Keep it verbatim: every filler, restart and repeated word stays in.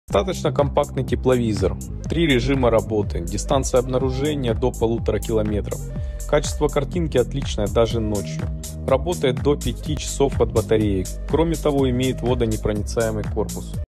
Достаточно компактный тепловизор, три режима работы, дистанция обнаружения до полутора километров. Качество картинки отличное даже ночью. Работает до пяти часов от батареи. Кроме того, имеет водонепроницаемый корпус.